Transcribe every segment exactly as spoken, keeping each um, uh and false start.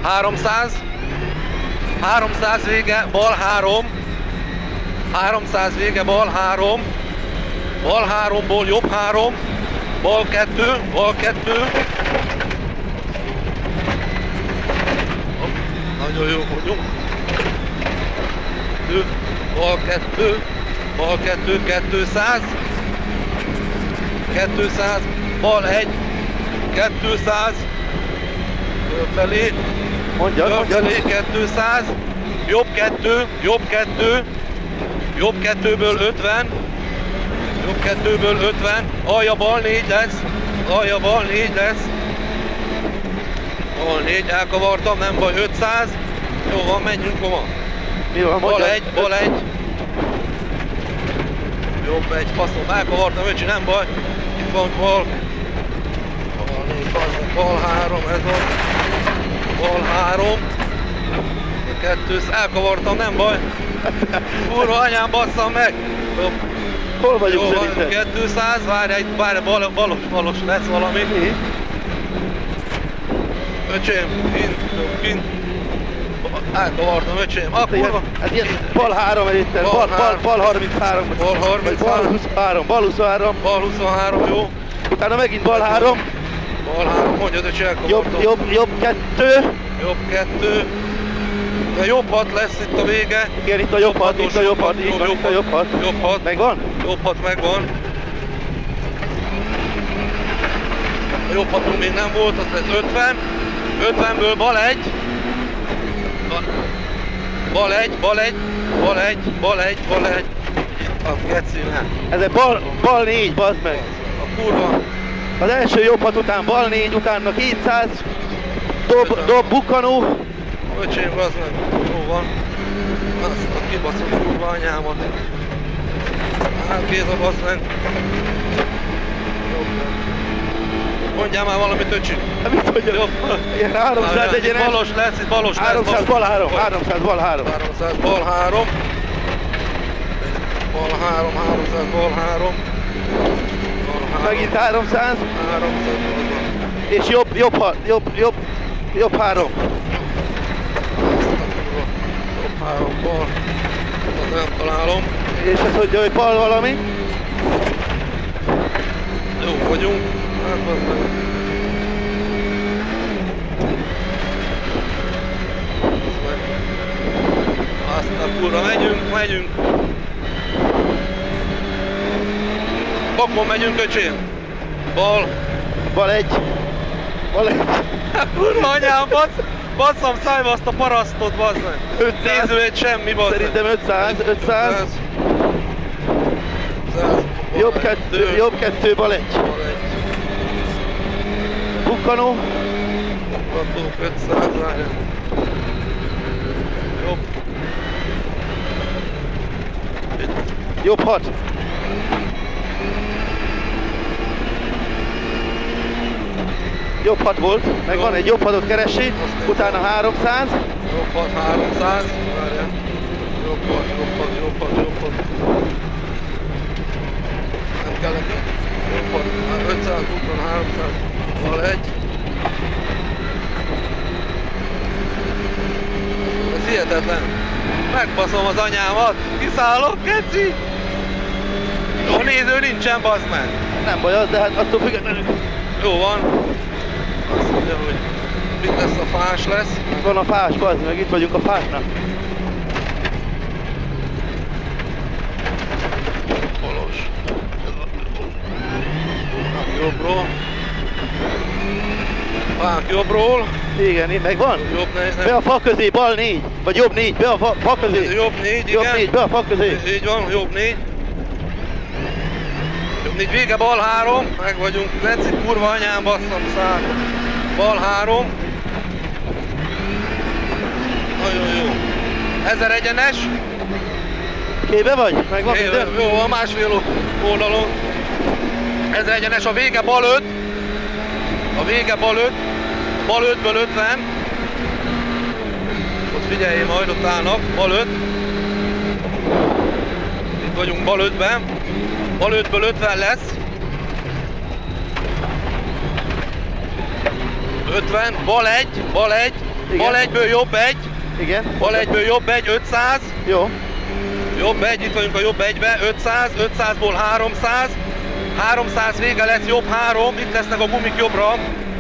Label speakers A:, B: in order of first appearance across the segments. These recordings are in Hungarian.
A: háromszáz, háromszáz vége, bal három, háromszáz vége, bal három, bal háromból jobb három, bal kettő, bal kettő. Nagyon jó vagyunk. Bal kettő, bal kettő, kétszáz, kétszáz, bal egy, kétszáz, fölfelé, fölfelé, kétszáz, jobb kettő, jobb kettő, jobb kettőből ötven, jobb kettőből ötven, alja bal négy lesz, alja bal négy lesz, bal négy, elkavartam, nem baj, ötszáz, jó van, menjünk, hova?
B: Mi van,
A: bal egy, bal egy, jobb egy, faszom, elkavartam, öcsi, nem baj, itt van bal, bal négy, bal, bal három, ez van, bal három, kettő, elkavartam, nem baj, kurva anyám, basszam meg, jobb.
B: Hol vagyunk
A: jó,
B: szerinted?
A: kétszáz, várj, egy, várj, bal, balos, balos lesz valami.
B: Mi?
A: Öcsém, kint, kint, elkavartam, öcsém, ah, kurva.
B: Hát ilyen, bal három előtte, bal, bal, bal harminchárom.
A: Bal harminchárom.
B: Bal huszonhárom, bal huszonhárom.
A: Bal huszonhárom, jó.
B: Utána megint bal három.
A: Bal három, mondjad, öcsém, elkavartam.
B: Jobb, jobb, jobb kettő.
A: Jobb kettő. De jobb hat lesz itt a vége.
B: Igen, itt a jobb hat, itt a jobb hat, itt van, itt a jobb hat.
A: Jobb hat.
B: Megvan?
A: Jobb hat megvan. A jobb hatunk még nem volt, az lesz ötven. ötvenből bal egy. Bal egy, bal egy, bal egy, bal egy, bal egy. A gecine.
B: Ez egy bal, bal négy, bazd meg.
A: A kurva.
B: Az első jobb hat után bal négy, utána kétszáz. Dob, dob, bukkanó.
A: Öcsém, bazd meg. Jó van. Azt a kibaszom kurva anyámat. Hát Géza, bazd meg. Mondjál már valamit, öcsi.
B: Mit mondjam? Ilyen háromszáz egyenes.
A: Balos lesz, itt balos lesz.
B: háromszáz, bal három, háromszáz, bal három.
A: háromszáz, bal három. Bal három, háromszáz, bal három.
B: Megint háromszáz.
A: háromszáz,
B: és jobb, jobb, jobb, jobb, jobb, jobb három.
A: Jobb három, bal. Azt nem találom.
B: És ez hogy, hogy bal valami?
A: Jó vagyunk. Hát az meg. Azt a kurva, megyünk, megyünk. Bakon megyünk, öcsém. Bal.
B: Bal egy. Bal egy.
A: Hát kurva anyám, bassz, basszam szájba azt a parasztot, bassz meg.
B: ötszáz.
A: Néző egy semmi, bassz.
B: Szerintem ötszáz, ötszáz. Jobb kettő, jobb kettő, bal egy.
A: Bal egy.
B: Bukkanó.
A: Bukkanó, ötszáz, várjál. Jobb.
B: Jobb hat. Jobb hat volt, meg van egy jobb hatot keresi, utána háromszáz.
A: Jobb hat, háromszáz, várjál. Jobb hat, jobb hat, jobb hat, jobb hat. Nem kell neki. Jobb hat, ötszáz, utána háromszáz. Bal egy. Ez hihetetlen. Megbaszom az anyámat, kiszállok, keci! A néző nincsen, bazd meg!
B: Nem baj az, de hát attól függetlenül.
A: Jó van. Azt mondja, hogy mit lesz a fás lesz.
B: Itt van a fás, bazd meg, itt vagyunk a fásnak.
A: Balos. Jobbról. Fák jobbról.
B: Igen, itt megvan?
A: Jobb négy,
B: Be a fa közé, bal négy. Vagy jobb négy, be a fa, fa közé.
A: Jobb négy, igen.
B: Jobb négy, be a fa közé.
A: Így van, jobb négy. Jobb négy, vége, bal három. Meg vagyunk. Leci, kurva anyám, basszam szállok. Bal három. Nagyon jó. Ezer egyenes.
B: Képbe vagy? Megvan
A: É,
B: minden?
A: jó, a másfél oldalon. Ezer egyenes, a vége bal öt. A vége bal öt. Bal ötből ötven. Ott figyeljél majd, ott állnak. Bal öt. Itt vagyunk bal ötben. Bal ötből ötven lesz. ötven, bal egy, bal egy. bal egyből jobb egy,
B: Igen.
A: bal egyből jobb egy, ötszáz,
B: Jó.
A: jobb egy, itt vagyunk a jobb egybe, ötszáz, ötszázból háromszáz, háromszáz vége lesz, jobb három, itt lesznek a gumik jobbra.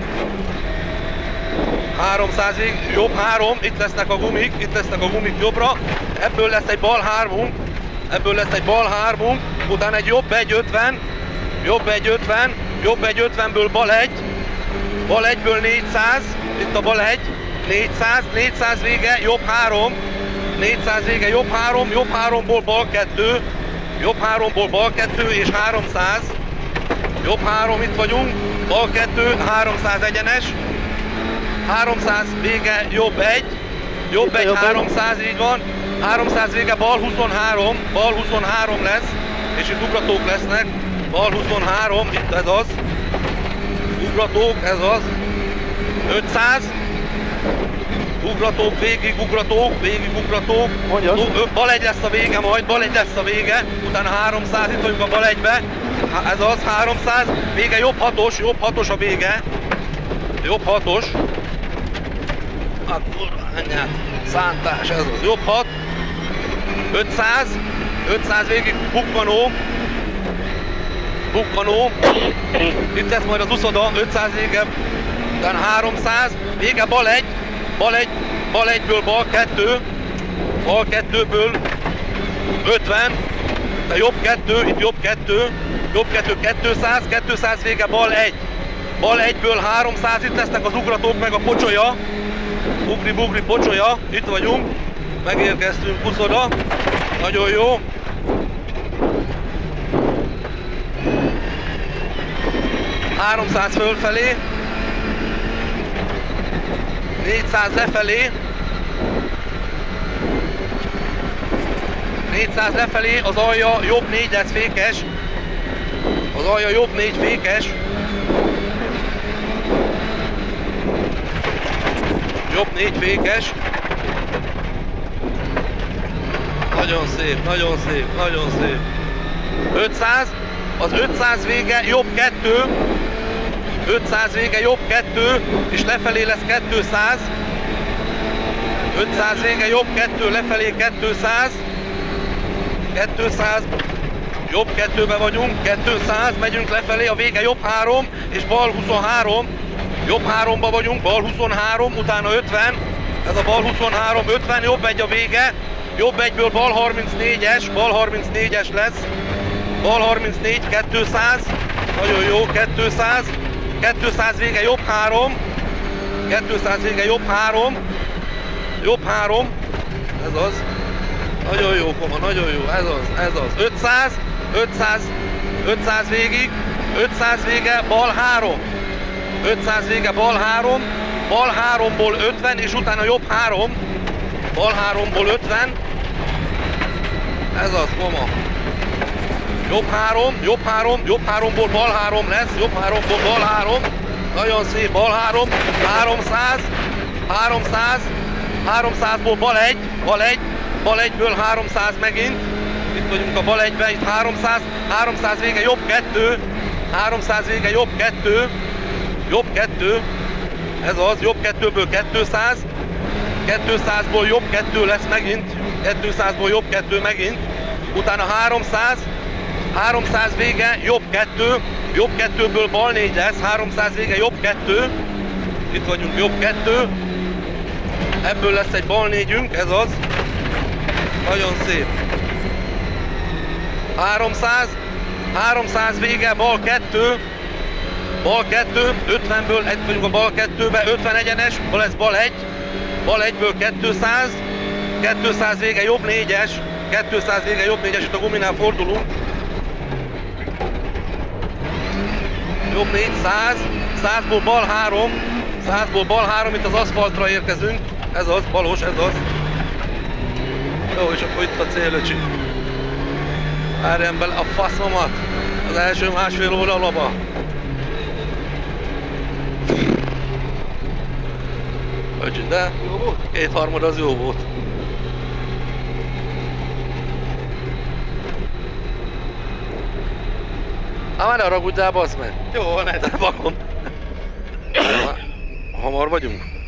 A: háromszáz vég, jobb három, itt lesznek a gumik, itt lesznek a gumik jobbra. Ebből lesz egy bal hármunk, ebből lesz egy bal hármunk, utána egy jobb egy ötven, jobb egy ötven, jobb egy ötvenből bal egy, bal egyből négyszáz, itt a bal egy, négyszáz, négyszáz vége, jobb három, négyszáz vége, jobb három, jobb háromból bal kettő, jobb háromból bal kettő és háromszáz, jobb három, itt vagyunk, bal kettő, háromszáz egyenes, háromszáz vége, jobb egy, jobb egy, háromszáz, így van, háromszáz vége, bal huszonhárom, bal huszonhárom lesz, és itt ugratók lesznek, bal huszonhárom, itt ez az, ugratók, ez az, ötszáz, ugratók, végig ugratók, végig ugratók, bal egy lesz a vége majd, bal egy lesz a vége, utána háromszáz, itt vagyunk a bal egybe, ez az, háromszáz, vége jobb hatos, jobb hatos a vége, jobb hatos, akkor anyát, szántás, ez az, jobb hat, ötszáz, ötszáz végig bukkanó, bukkanó, itt lesz majd az uszoda, ötszáz vége, utána háromszáz, vége bal egy, bal egy, bal egyből bal kettő, bal kettőből ötven, de jobb kettő, itt jobb kettő, jobb kettő, kétszáz, kétszáz vége bal egy, bal egyből háromszáz, itt lesznek az ugratók meg a pocsolya, ugri-bugri pocsolya, itt vagyunk, megérkeztünk uszoda, nagyon jó. háromszáz fölfelé, négyszáz lefelé, négyszáz lefelé, az alja jobb négy lesz fékes, az alja jobb négy fékes, jobb négy fékes, nagyon szép, nagyon szép, nagyon szép, ötszáz, az ötszáz vége jobb kettő, ötszáz vége jobb kettő, és lefelé lesz kétszáz, ötszáz vége jobb kettő, lefelé kétszáz, kétszáz, jobb kettőbe vagyunk, kétszáz, megyünk lefelé, a vége jobb három, és bal huszonhárom, jobb háromba vagyunk, bal huszonhárom, utána ötven, ez a bal huszonhárom, ötven, jobb egy a vége, jobb egyből bal harmincnégyes, bal harmincnégyes lesz, bal harmincnégy, kétszáz, nagyon jó, kétszáz, kétszáz vége jobb három, kétszáz vége jobb három, jobb három, ez az, nagyon jó koma, nagyon jó, ez az, ez az, ötszáz, ötszáz, ötszáz végig, ötszáz vége bal három, ötszáz vége bal három, bal háromból ötven, és utána jobb három, bal háromból ötven, ez az koma. Jobb három, jobb három, jobb háromból bal három lesz, jobb háromból bal három, nagyon szép, bal három, háromszáz, háromszáz, háromszázból bal egy, bal egy, bal egyből háromszáz megint, itt vagyunk a bal egyben, itt háromszáz, háromszáz vége jobb kettő, háromszáz vége jobb kettő, jobb kettő, ez az, jobb kettőből kétszáz, kétszázból jobb kettő lesz megint, kétszázból jobb kettő megint, utána háromszáz, háromszáz vége jobb kettő, jobb kettőből bal négy lesz, háromszáz vége jobb kettő, itt vagyunk jobb kettő, ebből lesz egy bal négyünk, ez az, nagyon szép. háromszáz, háromszáz vége bal kettő, bal kettő, ötvenből egy vagyunk a bal kettőbe, ötven egyenes, bal lesz bal egy, bal egyből kétszáz, kétszáz vége jobb négyes, kétszáz vége jobb négyes, itt a guminál fordulunk. Jobb négy, száz, százból bal három, százból bal három, itt az aszfaltra érkezünk, ez az, balos, ez az. Jó, és akkor itt a célöcsi. Várjam bele a faszomat, az első másfél óra laba. Öcsi, de jó volt? Kétharmad az jó volt. Há, már ne haragudjál, bassz meg.
B: Jó, ne.
A: Vakon. Hamar vagyunk?